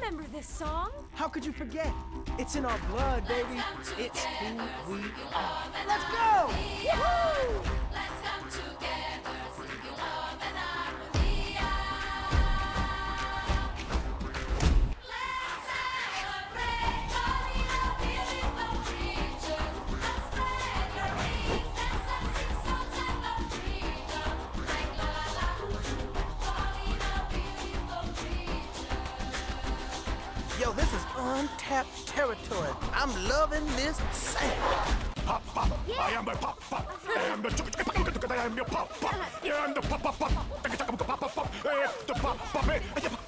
remember this song. How could you forget? It's in our blood, baby. It's who we are. Let's go! Woohoo! Let's come together, singing love and harmony. Let's celebrate, calling out beautiful creatures. Let's spread your wings, dance and sing songs of freedom. Like la la la, calling out beautiful creatures. Yo, this is untapped territory. I'm loving this sound. Pop, pop. Yeah. I am the pop, pop. I am the I am your pop, pop. I am the pop, pop, pop. The pop, pop. The pop, pop.